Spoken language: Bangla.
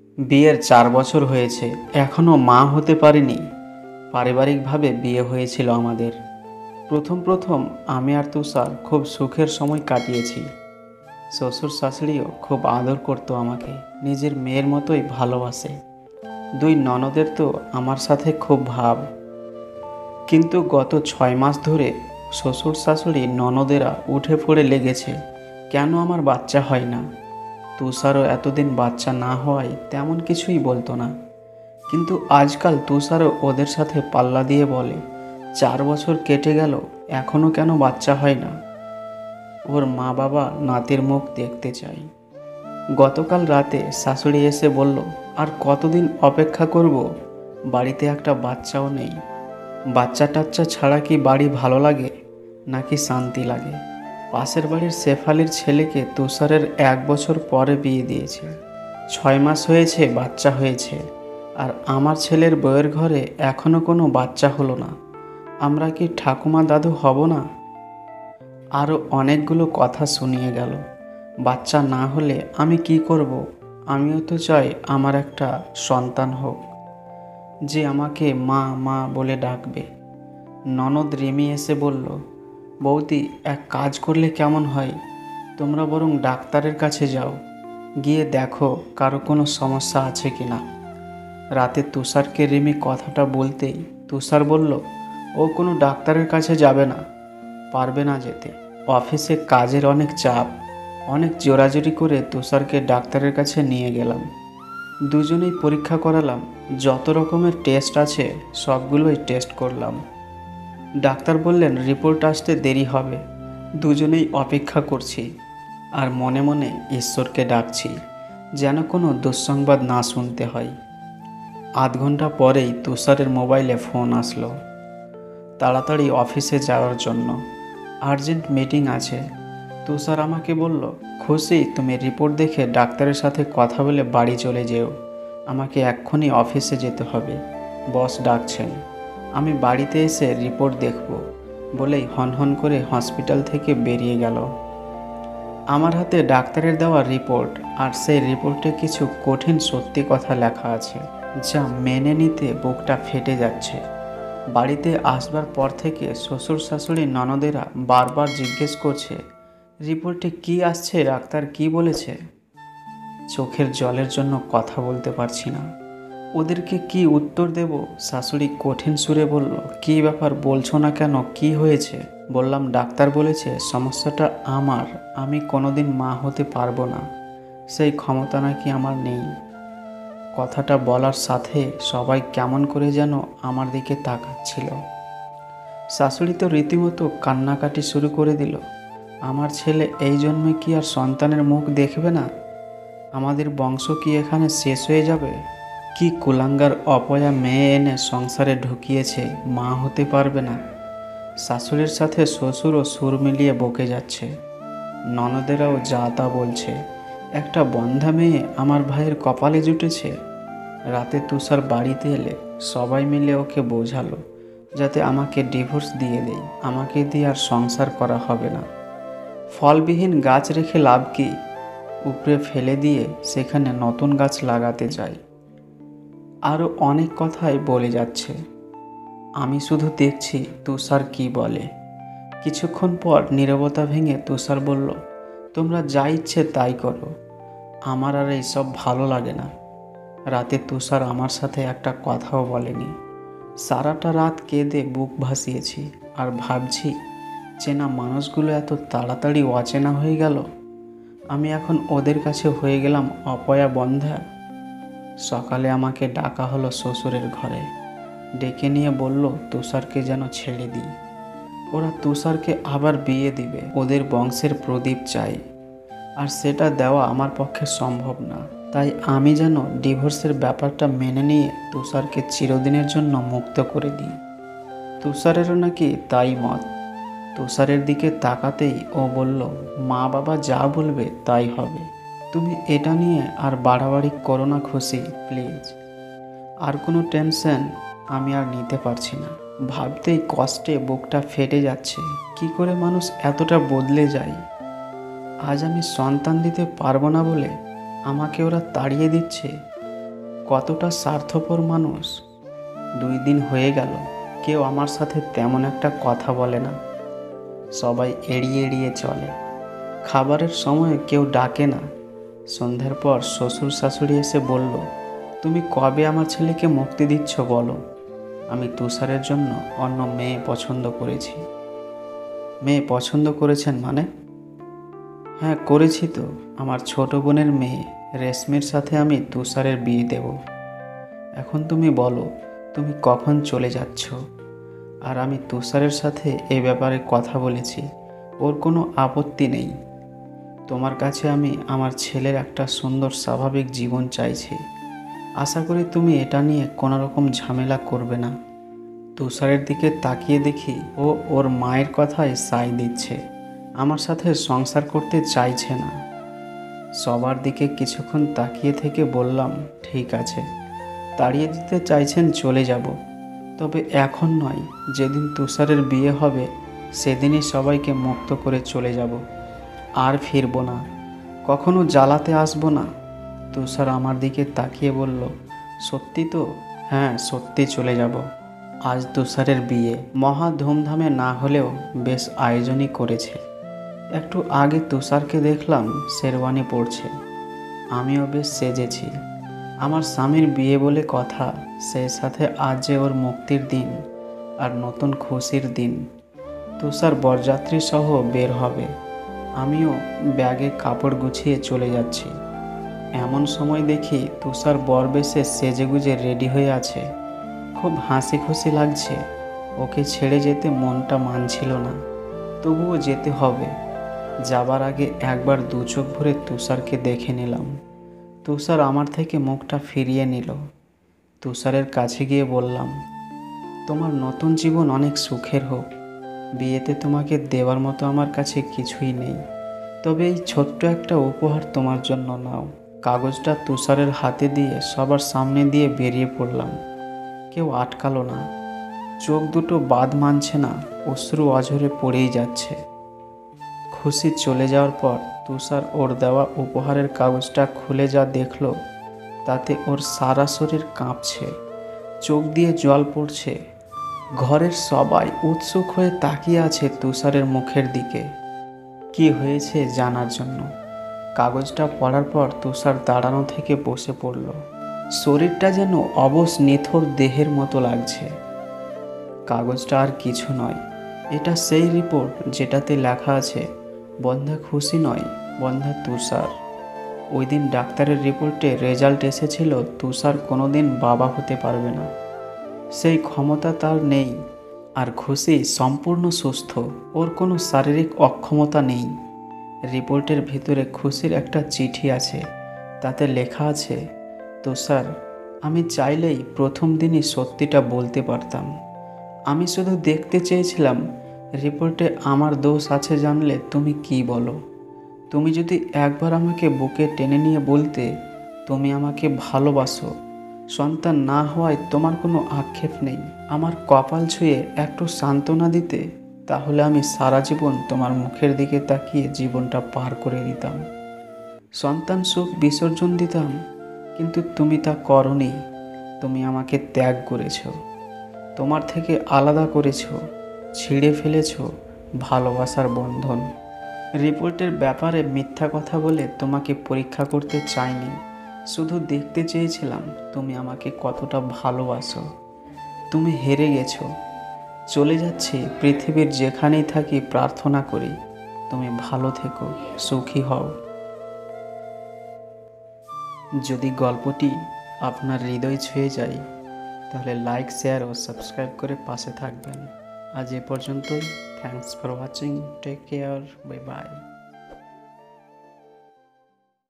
বিয়ের 4 বছর হয়েছে, এখনও মা হতে পারিনি। পারিবারিকভাবে বিয়ে হয়েছিল আমাদের। প্রথম প্রথম আমি আর তুষার খুব সুখের সময় কাটিয়েছি। শ্বশুর শাশুড়িও খুব আদর করতো আমাকে, নিজের মেয়ের মতোই ভালোবাসে। দুই ননদের তো আমার সাথে খুব ভাব। কিন্তু গত 6 মাস ধরে শ্বশুর শাশুড়ি ননদেরা উঠে পড়ে লেগেছে, কেন আমার বাচ্চা হয় না। তুষারও এতদিন বাচ্চা না হওয়ায় তেমন কিছুই বলতো না, কিন্তু আজকাল তুষারও ওদের সাথে পাল্লা দিয়ে বলে, 4 বছর কেটে গেল, এখনও কেন বাচ্চা হয় না। ওর মা বাবা নাতির মুখ দেখতে চাই। গতকাল রাতে শাশুড়ি এসে বলল, আর কতদিন অপেক্ষা করব, বাড়িতে একটা বাচ্চাও নেই। বাচ্চা টাচ্চা ছাড়া কি বাড়ি ভালো লাগে নাকি শান্তি লাগে। পাশের বাড়ির শেফালির ছেলেকে তুষারের 1 বছর পরে বিয়ে দিয়েছে, 6 মাস হয়েছে বাচ্চা হয়েছে, আর আমার ছেলের বউয়ের ঘরে এখনও কোনো বাচ্চা হলো না। আমরা কি ঠাকুমা দাদু হব না? আরও অনেকগুলো কথা শুনিয়ে গেল। বাচ্চা না হলে আমি কি করব? আমিও তো চাই আমার একটা সন্তান হোক, যে আমাকে মা মা বলে ডাকবে। ননদ রিমি এসে বলল, বৌদি, এক কাজ করলে কেমন হয়, তোমরা বরং ডাক্তারের কাছে যাও, গিয়ে দেখো কারো কোনো সমস্যা আছে কি না। রাতে তুষারকে রিমি কথাটা বলতেই তুষার বলল, ও কোনো ডাক্তারের কাছে যাবে না, পারবে না যেতে। অফিসে কাজের অনেক চাপ। অনেক জোরাজুরি করে তুষারকে ডাক্তারের কাছে নিয়ে গেলাম। দুজনেই পরীক্ষা করালাম, যত রকমের টেস্ট আছে সবগুলোই টেস্ট করলাম। ডাক্তার বললেন রিপোর্ট আসতে দেরি হবে। দুজনেই অপেক্ষা করছি, আর মনে মনে ঈশ্বরকে ডাকছি যেন কোনো দুঃসংবাদ না শুনতে হয়। আধ ঘন্টা পরেই তুষারের মোবাইলে ফোন আসলো, তাড়াতাড়ি অফিসে যাওয়ার জন্য, আর্জেন্ট মিটিং আছে। তুষার আমাকে বলল, খুশি, তুমি রিপোর্ট দেখে ডাক্তারের সাথে কথা বলে বাড়ি চলে যেও, আমাকে এক্ষুনি অফিসে যেতে হবে, বস ডাকছেন। আমি বাড়িতে এসে রিপোর্ট দেখব বলেই হনহন করে হসপিটাল থেকে বেরিয়ে গেল। আমার হাতে ডাক্তারের দেওয়া রিপোর্ট, আর সেই রিপোর্টে কিছু কঠিন সত্যি কথা লেখা আছে, যা মেনে নিতে বুকটা ফেটে যাচ্ছে। বাড়িতে আসবার পর থেকে শ্বশুর শাশুড়ি ননদেরা বারবার জিজ্ঞেস করছে, রিপোর্টে কি আসছে, ডাক্তার কি বলেছে। চোখের জলের জন্য কথা বলতে পারছি না। ওদেরকে কি উত্তর দেব? শাশুড়ি কঠিন সুরে বলল, কি ব্যাপার, বলছো না কেন, কি হয়েছে? বললাম, ডাক্তার বলেছে সমস্যাটা আমার, আমি কোনোদিন মা হতে পারবো না, সেই ক্ষমতা নাকি আমার নেই। কথাটা বলার সাথে সবাই কেমন করে যেন আমার দিকে তাকাচ্ছিল। শাশুড়ি তো রীতিমতো কান্নাকাটি শুরু করে দিল। আমার ছেলে এই জন্মে কি আর সন্তানের মুখ দেখবে না? আমাদের বংশ কি এখানে শেষ হয়ে যাবে? কি কুলাঙ্গার অপয়া মেয়ে এনে সংসারে ঢুকিয়েছে, মা হতে পারবে না। শাশুড়ির সাথে শ্বশুরও সুর মিলিয়ে বকে যাচ্ছে। ননদেরাও যা তা বলছে। একটা বন্ধা মেয়ে আমার ভাইয়ের কপালে জুটেছে। রাতে তুষার বাড়িতে এলে সবাই মিলে ওকে বোঝালো যাতে আমাকে ডিভোর্স দিয়ে দেয়, আমাকে দিয়ে আর সংসার করা হবে না। ফলবিহীন গাছ রেখে লাভ কি? উপড়ে ফেলে দিয়ে সেখানে নতুন গাছ লাগাতে চাই। আরও অনেক কথাই বলে যাচ্ছে। আমি শুধু দেখছি তুষার কি বলে। কিছুক্ষণ পর নীরবতা ভেঙে তুষার বলল, তোমরা যা ইচ্ছে তাই করো, আমার আর এইসব ভালো লাগে না। রাতে তুষার আমার সাথে একটা কথাও বলেনি। সারাটা রাত কেঁদে বুক ভাসিয়েছি, আর ভাবছি চেনা মানুষগুলো এত তাড়াতাড়ি অচেনা হয়ে গেল। আমি এখন ওদের কাছে হয়ে গেলাম অপয়া বন্ধা। সকালে আমাকে ডাকা হলো শ্বশুরের ঘরে। ডেকে নিয়ে বলল তুষারকে যেন ছেড়ে দিই। ওরা তুষারকে আবার বিয়ে দিবে, ওদের বংশের প্রদীপ চাই, আর সেটা দেওয়া আমার পক্ষে সম্ভব না। তাই আমি যেন ডিভোর্সের ব্যাপারটা মেনে নিয়ে তুষারকে চিরদিনের জন্য মুক্ত করে দিই। তুষারেরও নাকি তাই মত। তুষারের দিকে তাকাতেই ও বলল, মা বাবা যা বলবে তাই হবে, তুমি এটা নিয়ে আর বাড়াবাড়ি করো না খুশি, প্লিজ। আর কোনো টেনশন আমি আর নিতে পারছি না। ভাবতেই কষ্টে বুকটা ফেটে যাচ্ছে, কি করে মানুষ এতটা বদলে যায়। আজ আমি সন্তান দিতে পারবো না বলে আমাকে ওরা তাড়িয়ে দিচ্ছে, কতটা স্বার্থপর মানুষ। 2 দিন হয়ে গেল কেউ আমার সাথে তেমন একটা কথা বলে না, সবাই এড়িয়ে এড়িয়ে চলে। খাবারের সময় কেউ ডাকে না। সন্ধ্যার পর শ্বশুর শাশুড়ি এসে বলল, তুমি কবে আমার ছেলেকে মুক্তি দিচ্ছ বলো। আমি তুষারের জন্য অন্য মেয়ে পছন্দ করেছি। মেয়ে পছন্দ করেছেন মানে? হ্যাঁ করেছি তো, আমার ছোট বোনের মেয়ে রেশমির সাথে আমি তুষারের বিয়ে দেব। এখন তুমি বলো তুমি কখন চলে যাচ্ছ। আর আমি তুষারের সাথে এই ব্যাপারে কথা বলেছি, ওর কোনো আপত্তি নেই। তোমার কাছে আমি আমার ছেলের একটা সুন্দর স্বাভাবিক জীবন চাইছি। আশা করি তুমি এটা নিয়ে কোনো রকম ঝামেলা করবে না। তুষারের দিকে তাকিয়ে দেখি ও ওর মায়ের কথায় সায় দিচ্ছে, আমার সাথে সংসার করতে চাইছে না। সবার দিকে কিছুক্ষণ তাকিয়ে থেকে বললাম, ঠিক আছে, তাড়িয়ে দিতে চাইছেন চলে যাব, তবে এখন নয়, যেদিন তুষারের বিয়ে হবে সেদিনই সবাইকে মুক্ত করে চলে যাব। আর ফিরব না, কখনো জ্বালাতে আসবো না। তুষার আমার দিকে তাকিয়ে বলল, সত্যি তো? হ্যাঁ সত্যি চলে যাব। আজ তুষারের বিয়ে মহা ধুমধামে না হলেও বেশ আয়োজনই করেছে। একটু আগে তুষারকে দেখলাম শেরওয়ানি পরছে, আমিও বেশ সেজেছি। আমার স্বামীর বিয়ে বলে কথা, সেই সাথে আজ যে ওর মুক্তির দিন আর নতুন খুশির দিন। তুষার বরযাত্রী সহ বের হবে, আমিও ব্যাগে কাপড় গুছিয়ে চলে যাচ্ছি। এমন সময় দেখি তুষার বরবেশে সেজেগুজে রেডি হয়ে আছে। খুব হাসি খুশি লাগছে। ওকে ছেড়ে যেতে মনটা মানছিল না, তবুও যেতে হবে। যাবার আগে একবার 2 চোখ ভরে তুষারকে দেখে নিলাম। তুষার আমার থেকে মুখটা ফিরিয়ে নিল। তুষারের কাছে গিয়ে বললাম, তোমার নতুন জীবন অনেক সুখের হোক। বিয়েতে তোমাকে দেওয়ার মতো আমার কাছে কিছুই নেই, তবে এই ছোট্ট একটা উপহার তোমার জন্য নাও। কাগজটা তুষারের হাতে দিয়ে সবার সামনে দিয়ে বেরিয়ে পড়লাম। কেউ আটকালো না। চোখ দুটো বাদ মানছে না, অশ্রু অঝরে পড়েই যাচ্ছে। খুশি চলে যাওয়ার পর তুষার ওর দেওয়া উপহারের কাগজটা খুলে যা দেখলো, তাতে ওর সারা শরীর কাঁপছে, চোখ দিয়ে জল পড়ছে। ঘরের সবাই উৎসুক হয়ে তাকিয়ে আছে তুষারের মুখের দিকে, কি হয়েছে জানার জন্য। কাগজটা পড়ার পর তুষার দাঁড়ানো থেকে বসে পড়ল। শরীরটা যেন অবশ নিথর দেহের মতো লাগছে। কাগজটা আর কিছু নয়, এটা সেই রিপোর্ট যেটাতে লেখা আছে, বন্ধা খুশি নয়, বন্ধা তুষার। ওই দিন ডাক্তারের রিপোর্টে রেজাল্ট এসেছিল তুষার কোনোদিন বাবা হতে পারবে না, সেই ক্ষমতা তার নেই। আর খুশি সম্পূর্ণ সুস্থ, ওর কোনো শারীরিক অক্ষমতা নেই। রিপোর্টের ভিতরে খুশির একটা চিঠি আছে, তাতে লেখা আছে, তুষার, আমি চাইলেই প্রথম দিনই সত্যিটা বলতে পারতাম। আমি শুধু দেখতে চেয়েছিলাম রিপোর্টে আমার দোষ আছে জানলে তুমি কি বলো। তুমি যদি একবার আমাকে বুকে টেনে নিয়ে বলতে তুমি আমাকে ভালোবাসো, সন্তান না হওয়ায় তোমার কোনো আক্ষেপ নেই, আমার কপাল ছুঁয়ে একটু সান্ত্বনা দিতে, তাহলে আমি সারা জীবন তোমার মুখের দিকে তাকিয়ে জীবনটা পার করে দিতাম, সন্তান সুখ বিসর্জন দিতাম। কিন্তু তুমি তা করনি। তুমি আমাকে ত্যাগ করেছো, তোমার থেকে আলাদা করেছো, ছিঁড়ে ফেলেছো ভালোবাসার বন্ধন। রিপোর্টের ব্যাপারে মিথ্যা কথা বলে তোমাকে পরীক্ষা করতে চাইনি, শুধু দেখতে চেয়েছিলাম তুমি আমাকে কতটা ভালোবাসো। তুমি হেরে গেছো। চলে যাচ্ছি, পৃথিবীর যেখানেই থাকি প্রার্থনা করি তুমি ভালো থেকো, সুখী হও। যদি গল্পটি আপনার হৃদয় ছুঁয়ে যায় তাহলে লাইক, শেয়ার ও সাবস্ক্রাইব করে পাশে থাকবেন। আজ এ পর্যন্তই। Thanks for watching. Take care. Bye by.